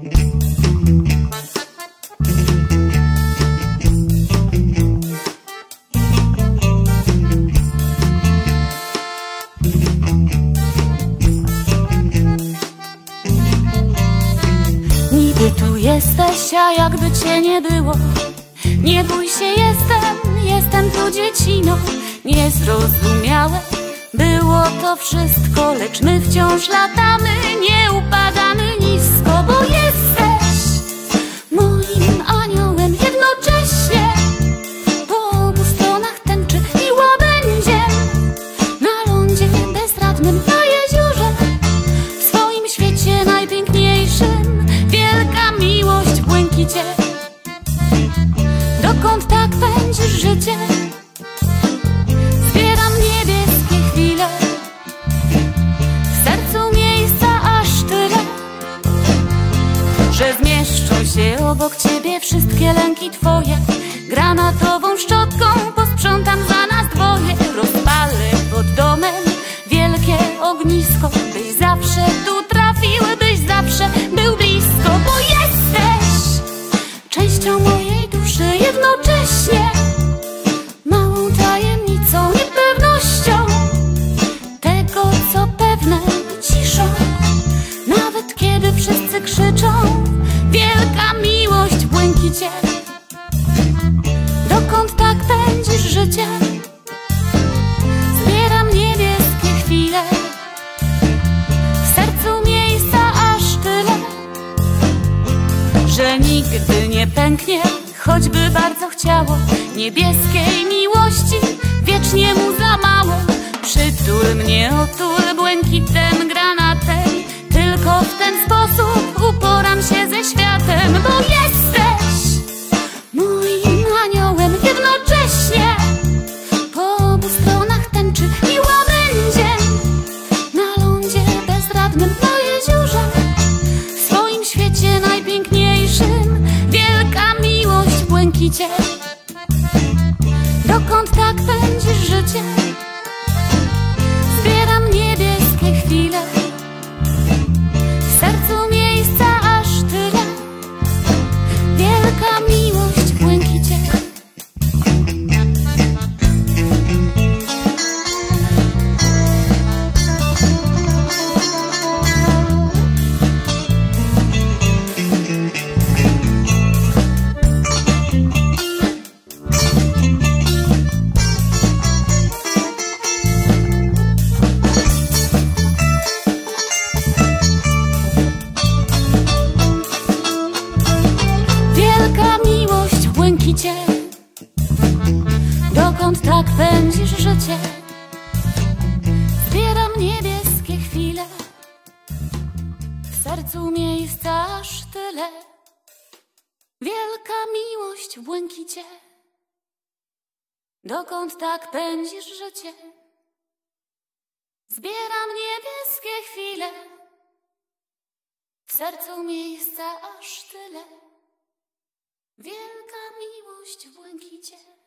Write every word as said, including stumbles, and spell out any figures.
Niby tu jesteś, a jakby cię nie było. Nie bój się, jestem, jestem tu dzieciną. Niezrozumiałe było to wszystko, lecz my wciąż latamy, nie upadamy nisko, bo jesteś moim aniołem jednocześnie. Po obu stronach tęczy i łabędziem, na lądzie bezradnym, na jeziorze, w swoim świecie najpiękniejszym. Wielka miłość w błękicie. Dokąd tak pędzisz życie? Zbieram niebieskie chwile, w sercu miejsca aż tyle, że zmieszczą się obok ciebie wszystkie lęki twoje. Granatową szczotką posprzątam za nas dwoje. Rozpalę pod domem wielkie ognisko, byś zawsze tu trafił, byś zawsze był blisko, bo jesteś częścią mojej duszy jednocześnie. Małą tajemnicą, niepewnością tego, co pewne, ciszą, nawet kiedy wszyscy krzyczą. Wielka miłość w błękicie. Dokąd tak pędzisz życie? Zbieram niebieskie chwile, w sercu miejsca aż tyle, że nigdy nie pęknie, choćby bardzo chciało. Niebieskiej miłości wiecznie mu za mało. Przytul mnie, otul błękitem, granatem, tylko w ten sposób uporam się ze światem, bo jesteś moim aniołem jednocześnie. Po obu stronach tęczy i łabędziem, na lądzie bezradnym, na jeziorze, w swoim świecie najpiękniejszym. Wielka miłość w błękicie. Dokąd tak pędzisz życie? Zbieram niebieskie chwile, w sercu miejsca aż tyle. Wielka miłość w błękicie. Wielka miłość w błękicie. Dokąd tak pędzisz życie? Zbieram niebieskie chwile, w sercu miejsca aż tyle. Wielka miłość w błękicie. Dokąd tak pędzisz życie? Zbieram niebieskie chwile, w sercu miejsca aż tyle. Wielka miłość w błękicie.